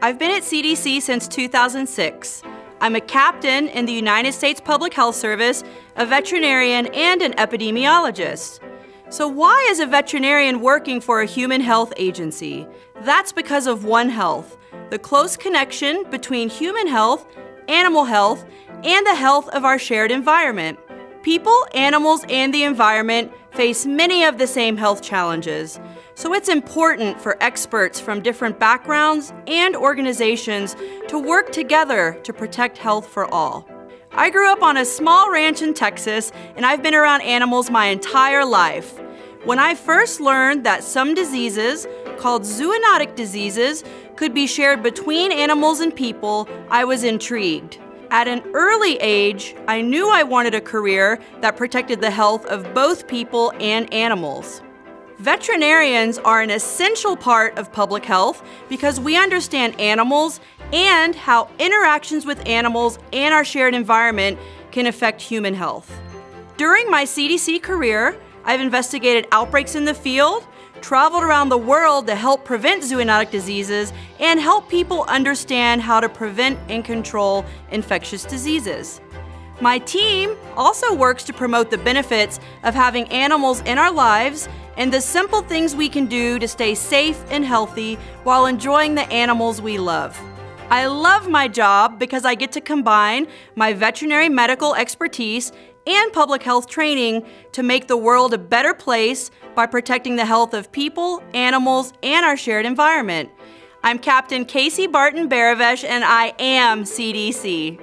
I've been at CDC since 2006. I'm a captain in the United States Public Health Service, a veterinarian, and an epidemiologist. So why is a veterinarian working for a human health agency? That's because of One Health, the close connection between human health, animal health, and the health of our shared environment. People, animals, and the environment face many of the same health challenges. So it's important for experts from different backgrounds and organizations to work together to protect health for all. I grew up on a small ranch in Texas, and I've been around animals my entire life. When I first learned that some diseases, called zoonotic diseases, could be shared between animals and people, I was intrigued. At an early age, I knew I wanted a career that protected the health of both people and animals. Veterinarians are an essential part of public health because we understand animals and how interactions with animals and our shared environment can affect human health. During my CDC career, I've investigated outbreaks in the field, traveled around the world to help prevent zoonotic diseases, and help people understand how to prevent and control infectious diseases. My team also works to promote the benefits of having animals in our lives and the simple things we can do to stay safe and healthy while enjoying the animals we love. I love my job because I get to combine my veterinary medical expertise and public health training to make the world a better place by protecting the health of people, animals, and our shared environment. I'm Captain Casey Barton Behravesh, and I am CDC.